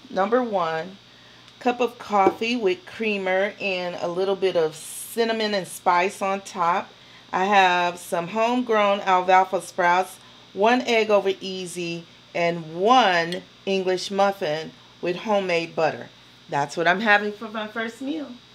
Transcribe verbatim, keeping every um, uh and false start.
Number one, cup of coffee with creamer and a little bit of cinnamon and spice on top. I have some homegrown alfalfa sprouts, one egg over easy, and one English muffin with homemade butter. That's what I'm having for my first meal.